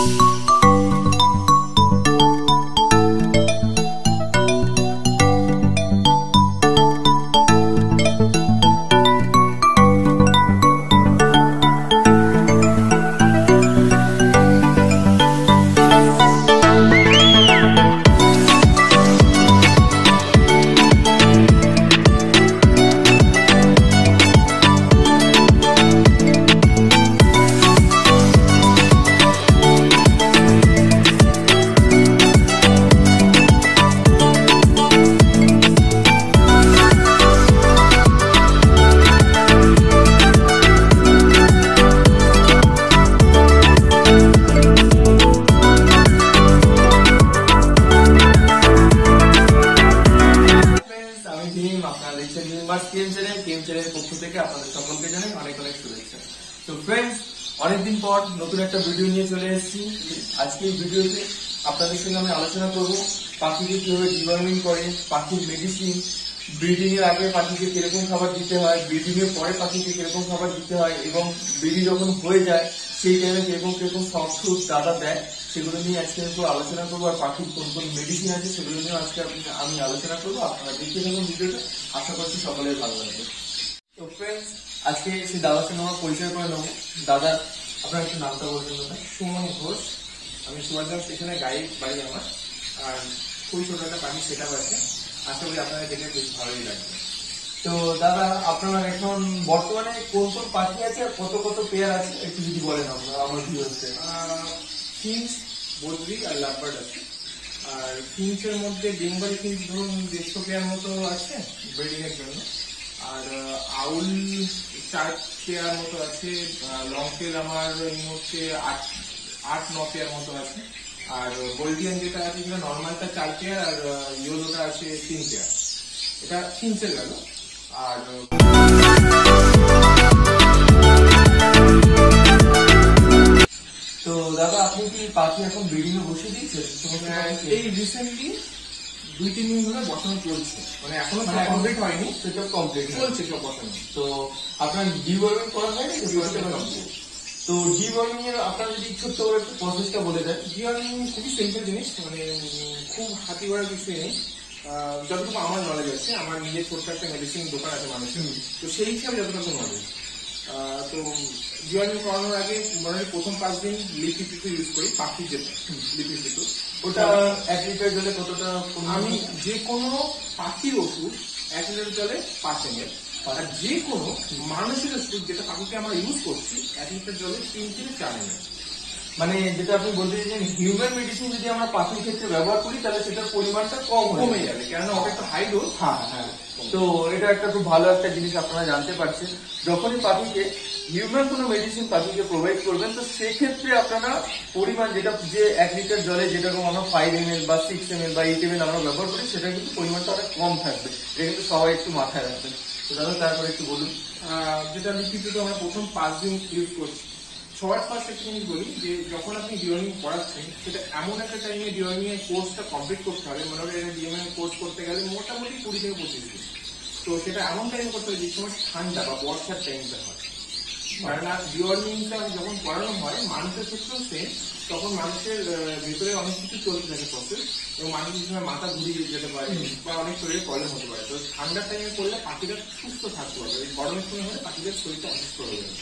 অনেকদিন পর নতুন একটা ভিডিও নিয়ে চলে এসেছি। আজকে এই ভিডিওতে আপনাদের সঙ্গে আমি আলোচনা করব পাখিকে কিভাবে ডিওয়ার্মিং করে, পাখির মেডিসিন, ব্রিডিং এর আগে পাখিকে কিরকম খাবার দিতে হয়, ব্রিডিং এর পরে পাখিকে কিরকম খাবার দিতে হয় এবং ব্রিডিং যখন হয়ে যায় সেই টাইমে কিরকম কিরকম সফট ফুড দাদা দেয় সেগুলো নিয়ে আজকে একটু আলোচনা করবো। আর পাখির কোন কোন মেডিসিন আছে সেগুলো নিয়ে আজকে আমি আলোচনা করবো। আপনারা দেখতে থাকুন ভিডিওটা, আশা করছি সকলের ভালো লাগবে। তো ফ্রেন্ডস, আজকে সেই দাদার সঙ্গে আমার পরিচয় করে নেবো। দাদা, আপনার একটু নামটা বলবেন দাদা? সুমন ঘোষ। আমি সুভাষগ্রাম স্টেশনে বাড়ি আমার, আর খুবই ছোট একটা পাখি সেট আপ আছে। আশা করি আপনাদের দেখে বেশ ভালোই লাগবে। তো দাদা, আপনার এখন বর্তমানে কোন কোন পাখি আছে আর কত কত পেয়ার আছে একটু যদি বলেন আমার ভিউয়ার্সদের। ফিঞ্চ, বদ্রি আর লাভবার্ড আছে। আর ফিঞ্চের মধ্যে বেঙ্গলি ফিঞ্চ ধরুন 150 পেয়ার মতো আছে ব্রিডিং এর জন্য। আর আউল 4 পেয়ার মতো আছে। লং টেল আমার এই মুহূর্তে 8-9 পেয়ার মতো আছে। আর গোল্ডিয়ান যেটা আছে সেটা নর্মালটা 4 পেয়ার আর ইয়েলোটা আছে 3 পেয়ার। এটা ফিঞ্চের গেল। আর তো দাদা, আপনি কি পাখি এখন ব্রিডিং এ বসে দিয়েছেন? এই রিসেন্টলি 2-3 দিন ধরে বসানো চলছে, মানে এখনো কমপ্লিট হয়নি, সেটা কমপ্লিট চলছে সব বসানো। তো আপনার ডিওয়ার্মিং করা হয় নাকি? তো ডিওয়ার্মিং এর আপনার যদি ছোট্ট করে একটু প্রসেসটা বলে দেন। ডিওয়ার্মিং খুবই সিম্পল জিনিস, মানে খুব হাতি করার কিছু নেই। যতটুকু আমার নলেজ আছে, আমার নিজের ছোট্ট একটা মেডিসিন দোকান আছে মানুষের, তো সেই হিসাবে যতটুকু নলেজ। তো ডিওয়ার্মিং করানোর আগে মানে প্রথম 5 দিন লিপি পিটু ইউজ করি, পাখির যেটা লিপি পিটু, ওটা 1 লিটার জলে কতটা? আমি যে কোনো পাখির ওষুধ 1 লিটার জলে 5 ml, আর যে কোনো মানুষের ওষুধ যেটা পাখিকে আমরা ইউজ করছি 1 লিটার জলে 3 থেকে 4 ml। মানে যেটা আপনি বলতে চাইছেন, হিউম্যান মেডিসিন যদি আমরা পাখির ক্ষেত্রে ব্যবহার করি তাহলে সেটার পরিমাণটা কমে যাবে, কেননা ওটা একটা হাই ডোজ। হ্যাঁ হ্যাঁ, তো এটা একটা খুব ভালো একটা জিনিস আপনারা জানতে পারছেন। যখনই পাখিকে হিউম্যান কোনো মেডিসিন পাখিকে প্রোভাইড করবেন, তো সেক্ষেত্রে আপনারা পরিমাণ যেটা যে 1 লিটার জলে যেরকম আমরা 5 ml বা 6 ml বা 8 ml আমরা ব্যবহার করি, সেটা কিন্তু পরিমাণটা অনেক কম থাকবে। এটা কিন্তু সবাই একটু মাথায় রাখবেন। তো দাদা, তারপরে একটু বলুন। যেটা লিপিড আমরা প্রথম 5 দিন ইউজ করছি। সবার ফার্স্ট একটা জিনিস বলি যে যখন আপনি ডিওয়ার্মিং করাচ্ছেন, সেটা এমন একটা টাইমে ডিওয়ার্মিং এর কোর্সটা কমপ্লিট করতে হবে। মনে হয় এটা ডিওয়ার্মিং কোর্স করতে গেলে মোটামুটি 20 থেকে 25 দিন। তো সেটা এমন টাইম করতে হবে যে সময় ঠান্ডা বা বর্ষার টাইমটা হয়। কেননা ডিওয়ার্মিংটা যখন করানো হয় মানুষের ক্ষেত্রেও সেম, তখন মানুষের ভেতরে অনেক কিছু চলতে থাকে প্রসেস, এবং মানুষের সময় মাথা ঘুরিয়ে যেতে পারে বা অনেক শরীরে প্রবলেম হতে পারে। তো ঠান্ডার টাইমে করলে পাখিটা সুস্থ থাকতে পারবে। গরমের সময় হলে পাখিদের শরীরটা অসুস্থ হয়ে যাবে।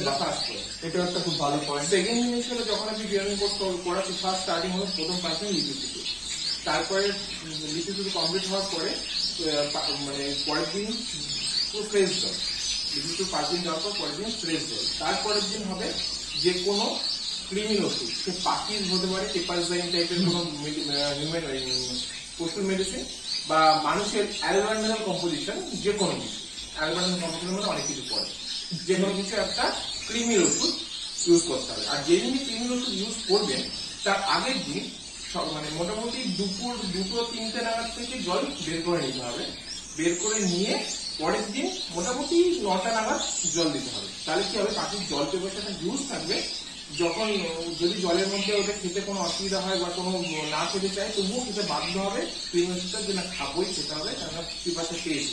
এটা একটা খুব ভালো পয়েন্ট। সেকেন্ড জিনিস হলো, যখন আপনি ডিওয়ার্মিং করাচ্ছি ফার্স্ট স্টার্টিং হলো প্রথম 5 দিন লিপি পিটু, তারপরে লিপি পিটু কমপ্লিট হওয়ার পরে মানে পরের দিন পুরো ফ্রেশ জল। লিপি পিটু 5 দিন যাওয়ার পর পরের দিন ফ্রেশ জল। তারপরের দিন হবে যে কোনো ক্রিমির ওষুধ, সে পাখির হতে পারে পেপারজাইন টাইপের কোনো হিউম্যান পশুর মেডিসিন, বা মানুষের অ্যালবান্ডাল কম্পোজিশন, যে কোনো কিছু। অ্যালবান্ডাল কম্পোজিশনের মধ্যে অনেক কিছু পড়ে, যে কোনো কিছু একটা ক্রিমির ওষুধ ইউজ করতে হবে। আর যেদিন ক্রিমির ওষুধ ইউজ করবেন তার আগের দিন মানে মোটামুটি দুপুর 2-3টে নাগাদ থেকে জল বের করে নিতে হবে। বের করে নিয়ে পরের দিন মোটামুটি 9টা নাগাদ জল দিতে হবে। তাহলে কি হবে, পাখির জল পেপারটা ইউজ থাকবে। যখন যদি জলের মধ্যে ওটা খেতে কোনো অসুবিধা হয় বা কোনো না খেতে চায়, তবুও খেতে বাধ্য হবে ক্রিমির ওষুধটা, যে না খাবোই খেতে হবে, কেননা পিপাসা পেয়েছি।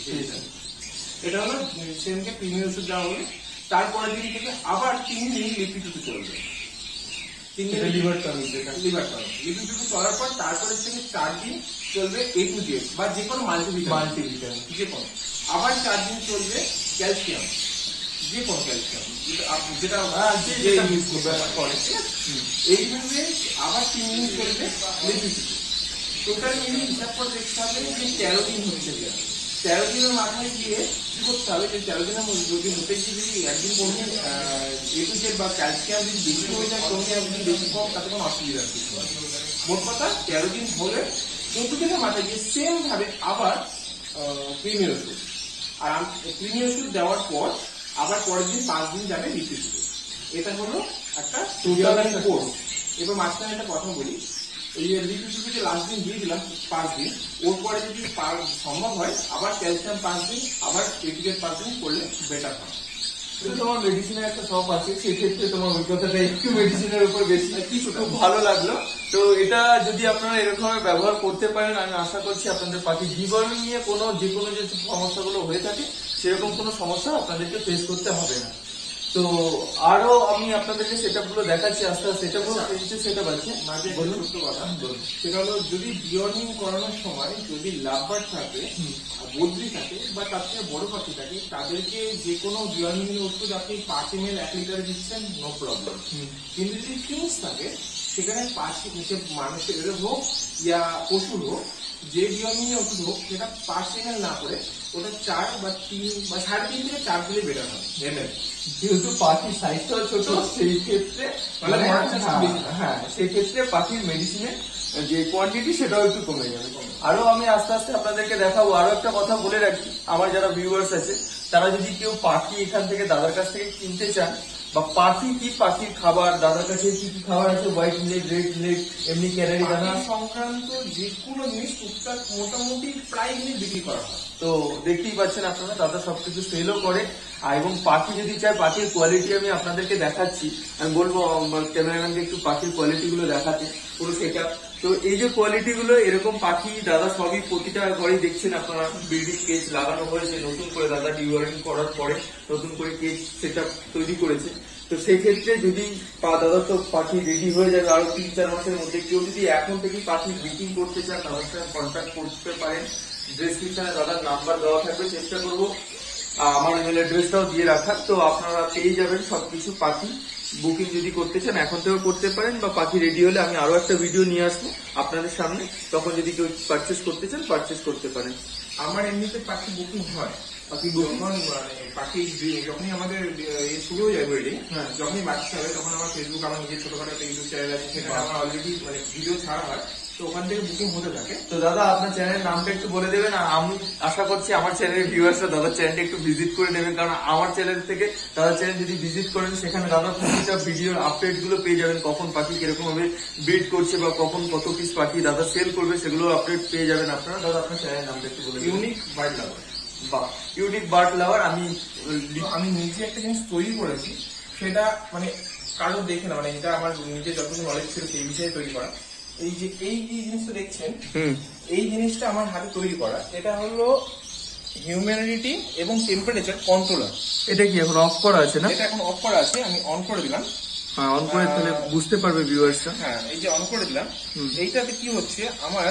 এটা হলো সেদিনকে ক্রিমির ওষুধ দেওয়া হলে। তারপরের দিন থেকে আবার 3 দিন লিপি পিটু চলবে। লিভার টনিক লিভার টনিক চলার পর তারপরে থেকে 4 দিন চলবে A to Z বা যে কোনো মাল্টিভিটামিন যে কোনো, আবার 4 দিন চলবে ক্যালসিয়াম, যে কোনো ক্যালসিয়াম যেটা ইউজ করতে পারে, এইভাবে আবার 3 দিন চলবে লিপিড। টোটাল মিলিয়ে হিসাব করে দেখতে হবে যে 13 দিন হচ্ছে গিয়ে 13 দিনের মাথায় গিয়ে কি করতে হবে যে 13 দিনের মধ্যে যদি হতে গিয়ে যদি একদিন কমে A to Z বা ক্যালসিয়াম যদি বেশি হয়ে যায় কমে একদিন বেশি কম তাতে কোনো অসুবিধা নেই। মোট কথা 13 দিন হলে 14 দিনের মাথায় গিয়ে সেম ভাবে আবার ক্রিমি ওষুধ, আর ক্রিমি ওষুধ দেওয়ার পর আবার পরের দিন 5 দিন যাবে লিপিড। এটা হলো একটা টোটাল কোর্স। এবার মাঝখানে একটা কথা বলি, এই লিপিড লাস্ট দিন দিয়ে দিলাম 5 দিন, ওর পরে যদি সম্ভব হয় আবার ক্যালসিয়াম 5 দিন, আবার এটিকেট 5 দিন করলে বেটার হয়। তোমার মেডিসিনের একটা শপ আছে, সেক্ষেত্রে তোমার অভিজ্ঞতাটা একটু মেডিসিনের উপর বেশি, খুব ভালো লাগলো। তো এটা যদি আপনারা এরকম ব্যবহার করতে পারেন, আমি আশা করছি আপনাদের পাখির ডিওয়ার্মিং নিয়ে যে কোনো যে সমস্যাগুলো হয়ে থাকে সেরকম কোনো সমস্যা আপনাদেরকে ফেস করতে হবে না। তো আরো আমি আপনাদেরকে সেটআপ গুলো দেখাচ্ছি আস্তে আস্তে। সেটআপ আছে মাঝে ছোট্ট কথা, সেটা হলো যদি ডিওয়ার্মিং করানোর সময় যদি লাভবার থাকে, বদ্রি থাকে বা তার থেকে বড় পাখি থাকে, তাদেরকে যে কোনো ডিওয়ার্মিং ওষুধ আপনি 5 ml 1 লিটারে দিচ্ছেন, নো প্রবলেম। কিন্তু যদি ফিনিশ থাকে সেখানে 5 মানুষের হোক ইয়া পশুর হোক, যে ডিওয়ার্মিং ওষুধ হোক সেটা 5 ml না করে ওটা 4 বা 3 বা 3.5 থেকে 4 দিলে বেটার হয় ml। যেহেতু পাখির সাইজটাও ছোট, সেই ক্ষেত্রে সেই ক্ষেত্রে পাখির মেডিসিনের যে কোয়ান্টিটি সেটাও একটু কমে যাবে। আরো আমি আস্তে আস্তে আপনাদেরকে দেখাবো। আরো একটা কথা বলে রাখি, আমার যারা ভিউয়ার্স আছে তারা যদি কেউ পাখি এখান থেকে দাদার কাছ থেকে কিনতে চান, বা পাখির খাবার, দাদার কাছে কি কি খাবার আছে, হোয়াইট লেগ, রেড লেগ, এমনি ক্যানারি দানা সংক্রান্ত যে কোনো জিনিস টুকটাক মোটামুটি প্রায় জিনিস বিক্রি করা হয়। তো দেখতেই পাচ্ছেন আপনারা, দাদা সবকিছু সেলও করে। এবং পাখি যদি চায়, পাখির কোয়ালিটি আমি আপনাদেরকে দেখাচ্ছি। আমি বলবো ক্যামেরাম্যানকে একটু পাখির কোয়ালিটি গুলো দেখাতে, পুরো সেটআপ। তো এই যে কোয়ালিটি গুলো, এরকম পাখি দাদা সবই প্রতিটা ঘরেই দেখছেন আপনারা ব্রিডিং কেজ লাগানো হয়েছে নতুন করে, দাদা ডিওয়ার্মিং করার পরে নতুন করে কেজ সেটআপ তৈরি করেছে। তো সেই ক্ষেত্রে যদি দাদা তো পাখি রেডি হয়ে যাবে আরো 3-4 মাসের মধ্যে। কেউ যদি এখন থেকে পাখি বুকিং করতে চান, দাদার সাথে কন্ট্যাক্ট করতে পারেন। ডেসক্রিপশনে দাদার নাম্বার দেওয়া থাকবে, চেষ্টা করবো আমার ইমেল অ্যাড্রেসটাও দিয়ে রাখার। তো আপনারা পেয়ে যাবেন সবকিছু। পাখি বুকিং যদি করতে চান এখন থেকেও করতে পারেন, বা পাখি রেডি হলে আমি আরো একটা ভিডিও নিয়ে আসবো আপনাদের সামনে, তখন যদি কেউ পারচেস করতে চান পারচেস করতে পারেন। আমার এমনিতে পাখি বুকিং হয়, পাখি পাখি যখনই আমাদের শুরু হয়ে যায় ব্রিডিং, যখনই বাচ্চা হবে তখন আমার ফেসবুক, আমার নিজের ছোটখাটো একটা ইউটিউব চ্যানেল আছে, সেখানে আমার অলরেডি ভিডিও ছাড়া হয়, তো ওখান থেকে বুকিং হতে থাকে। তো দাদা আপনার চ্যানেলের নামটা একটু বলে দেবেন। আমি আশা করছি আমার চ্যানেলের ভিউয়ার্সরা দাদার চ্যানেলটা একটু ভিজিট করে নেবেন, কারণ আমার চ্যানেল থেকে দাদার চ্যানেল যদি ভিজিট করেন সেখানে দাদা প্রতিটা ভিডিওর আপডেট গুলো পেয়ে যাবেন, কখন পাখি কিরকম ভাবে ব্রিড করছে বা কখন কত পিস পাখি দাদা সেল করবে সেগুলো আপডেট পেয়ে যাবেন আপনারা। দাদা আপনার চ্যানেলের নামটা একটু বলে দেবেন। Unique bird lover. বা ইউনিক বার্ড লাভার। আমি নিজে একটা জিনিস তৈরি করেছি, সেটা কারো দেখে না, এটা আমার নিজের যতটুকু নলেজ ছিল সেই বিষয়ে তৈরি করা। এই যে জিনিসটা দেখছেন, এই জিনিসটা আমার হাতে তৈরি করা। এটা হলো হিউম্যানিটি এবং টেম্পারেচার কন্ট্রোলার। এটা কি এখন অফ করা আছে না? এটা এখন অফ করা আছে, আমি অন করে দিলাম। হ্যাঁ, অন করে তাহলে বুঝতে পারবে ভিউয়ার্সরা। হ্যাঁ, এই যে অন করে দিলাম, এইটাতে কি হচ্ছে, আমার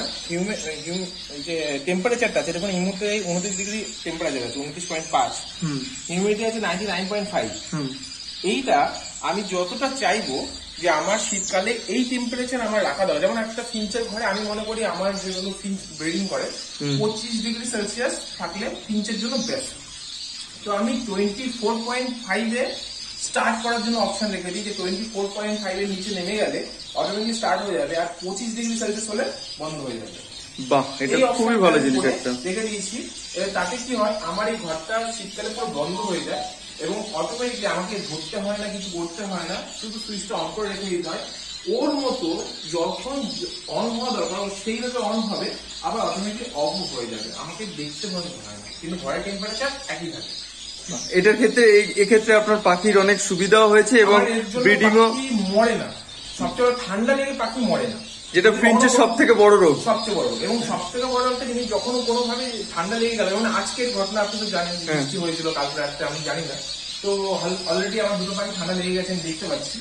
যে টেম্পারেচারটা আছে, দেখুন এই মুহূর্তে 29 ডিগ্রি টেম্পারেচার আছে, 29.5, হিউমিডিটি আছে 99.5। এইটা আমি যতটা চাইবো যে আমার শীতকালে এই টেম্পারেচার আমার রাখা দরকার। যেমন একটা ফিঞ্চের ঘরে আমি মনে করি আমার যেগুলো ফিঞ্চ ব্রিডিং করে 25 ডিগ্রি সেলসিয়াস থাকলে ফিঞ্চের জন্য বেস্ট। তো আমি 24.5 এ স্টার্ট করার জন্য অপশন রেখে দিই, যে 24.5 এর নিচে নেমে গেলে অটোমেটিক স্টার্ট হয়ে যাবে, আর 25 ডিগ্রি সেলসিয়াস হলে বন্ধ হয়ে যাবে। বাহ, এটা খুবই ভালো জিনিস একটা রেখে দিয়েছি। তাতে কি হয়, আমার এই ঘরটা শীতকালে পুরো বন্ধ হয়ে যায় এবং অটোমেটিকলি আমাকে ধরতে হয় না, কিছু করতে হয় না, শুধু সুইচটা অন করে রেখে দিতে হয়। ওর মতো যখন অন হওয়া দরকার সেইভাবে অন হবে, আবার অটোমেটিক অফ হয়ে যাবে, আমাকে দেখতে বন্ধ হয় না, কিন্তু ঘরের টেম্পারেচার একই থাকে। এটার ক্ষেত্রে এক্ষেত্রে আপনার পাখির অনেক সুবিধাও হয়েছে এবং ব্রিডিংও মরে না। সবচেয়ে ঠান্ডা লেগে পাখি মরে না, যেটা ফিঞ্চের সব থেকে বড় রোগ, সবচেয়ে বড়। এবং সব থেকে বড় একটা জিনিস, যখন কোনোভাবে ঠান্ডা লেগে গেল, যেমন আজকের ঘটনা আপনি তো জানেন, বৃষ্টি হয়েছিল কাল রাত্রে, আমি জানি না, তো অলরেডি আমার দুটো পাখি ঠান্ডা লেগে গেছেন দেখতে পাচ্ছি।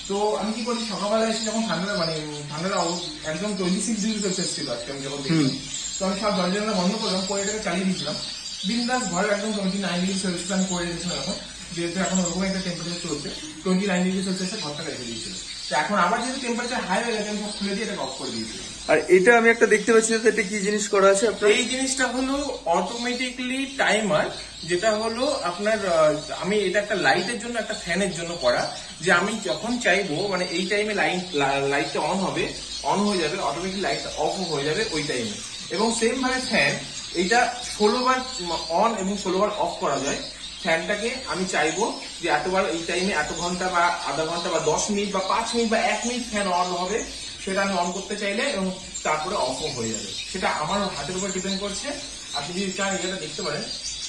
তো আমি কি করি, সকালবেলা এসে যখন ঠান্ডা একদম 26 ডিগ্রি সেলসিয়াস ছিল আজকে আমি যখন দেখলাম, তো আমি সব দরজা বন্ধ করলাম, করে এটাকে চালিয়ে দিয়েছিলাম। বিন্দাস ঘরে একদম 29 ডিগ্রি সেলসিয়াস আমি করে রেখেছিলাম। এখন যেহেতু এখন ওরকম একটা টেম্পারেচার চলছে, 29 ডিগ্রি সেলসিয়াসে ঘরটাকে রেখে দিয়েছিল। তো এখন আবার যেহেতু টেম্পারেচার হাই হয়ে গেছে, আমি সব খুলে দিয়ে এটাকে অফ করে দিয়েছি। আর এটা আমি একটা দেখতে পাচ্ছি, এটা কি জিনিস করা আছে আপনার? এই জিনিসটা হলো অটোমেটিকলি টাইমার, যেটা হলো আপনার আমি এটা একটা লাইটের জন্য, একটা ফ্যানের জন্য করা, যে আমি যখন চাইবো মানে এই টাইমে লাইটটা অন হবে, অন হয়ে যাবে, অটোমেটিক লাইটটা অফ হয়ে যাবে ওই টাইমে। এবং সেম ভাবে ফ্যান, এইটা 16 বার অন এবং 16 বার অফ করা যায়। ফ্যানটাকে আমি চাইবো যে এতবার এই টাইমে এত ঘন্টা বা আধা ঘন্টা বা 10 মিনিট বা 5 মিনিট বা 1 মিনিট ফ্যান অন হবে, সেটা আমি অন করতে চাইলে এবং তারপরে অফ হয়ে যাবে। সেটা আমার হাতের উপর ডিপেন্ড করছে। আপনি যদি চান এটা দেখতে পারেন,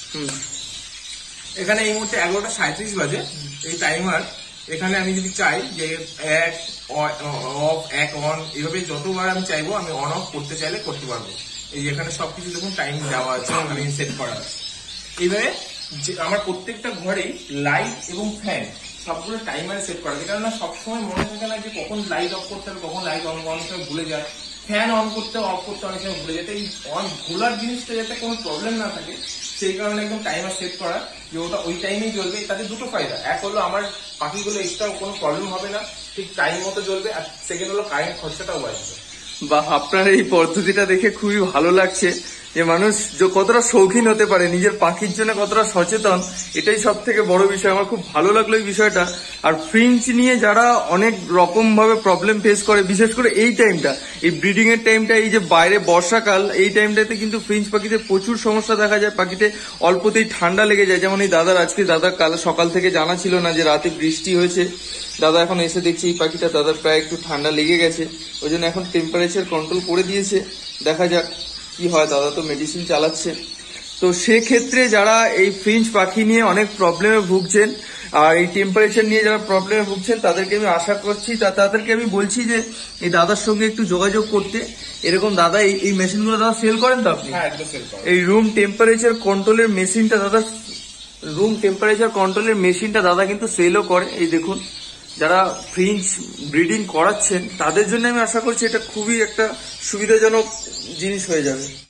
এখানে এই মুহূর্তে 11:37 বাজে এই টাইমার। এখানে আমি যদি চাই যে এক অফ, এক অন, এইভাবে যতবার আমি চাইবো আমি অন অফ করতে চাইলে করতে পারবো। এই যে এখানে সবকিছু দেখুন টাইম দেওয়া আছে, আমি সেট করা আছে। এইভাবে আমার প্রত্যেকটা ঘরেই লাইট এবং ফ্যান সবগুলো টাইমারে সেট করা, যেটা না সবসময় মনে থাকে না যে কখন লাইট অফ করতে হবে, কখন লাইট অন করতে হবে, ভুলে যায়। ফ্যান অন করতে অফ করতে অনেক সময় ভুলে যায়। এই অন ভুলার জিনিসটা যাতে কোনো প্রবলেম না থাকে, সেই কারণে একদম টাইমার সেট করা, যে ওটা ওই টাইমেই জ্বলবে। তাতে দুটো ফায়দা, এক হলো আমার পাখিগুলো এক্সট্রা কোনো প্রবলেম হবে না, ঠিক টাইম মতো জ্বলবে, আর সেকেন্ড হলো কারেন্ট খরচাটাও বাঁচবে। বা আপনার এই পদ্ধতিটা দেখে খুবই ভালো লাগছে, যে মানুষ কতটা শৌখিন হতে পারে, নিজের পাখির জন্য কতটা সচেতন, এটাই সব থেকে বড় বিষয়। আমার খুব ভালো লাগলো এই বিষয়টা। আর ফ্রিঞ্চ নিয়ে যারা অনেক রকম ভাবে প্রবলেম ফেস করে, বিশেষ করে এই টাইমটা, এই ব্রিডিং এর টাইমটা, এই যে বাইরে বর্ষাকাল, এই টাইমটাতে কিন্তু ফ্রিঞ্চ পাখিতে প্রচুর সমস্যা দেখা যায়। পাখিতে অল্পতেই ঠান্ডা লেগে যায়। যেমন এই দাদার কাল সকাল থেকে জানা ছিল না যে রাতে বৃষ্টি হয়েছে। দাদা এখন এসে দেখছি এই পাখিটা দাদার প্রায় একটু ঠান্ডা লেগে গেছে, ওই জন্য এখন টেম্পারেচার কন্ট্রোল করে দিয়েছে। দেখা যাক কি হয়, দাদা তো মেডিসিন চালাচ্ছে। তো সেক্ষেত্রে যারা এই ফ্রিঞ্চ পাখি নিয়ে অনেক প্রবলেমে ভুগছেন আর এই টেম্পারেচার নিয়ে যারা প্রবলেমে ভুগছেন, তাদেরকে আমি আশা করছি, তাদেরকে আমি বলছি যে এই দাদার সঙ্গে একটু যোগাযোগ করতে। এরকম দাদা এই মেশিনগুলো দাদা সেল করেন তো আপনি? হ্যাঁ, একদম সেল করেন। এই রুম টেম্পারেচার কন্ট্রোলের মেশিনটা দাদা কিন্তু সেলও করে। এই দেখুন, যারা ফ্রিঞ্চ ব্রিডিং করাচ্ছেন তাদের জন্য আমি আশা করছি এটা খুবই একটা সুবিধাজনক জিনিস হয়ে যাবে।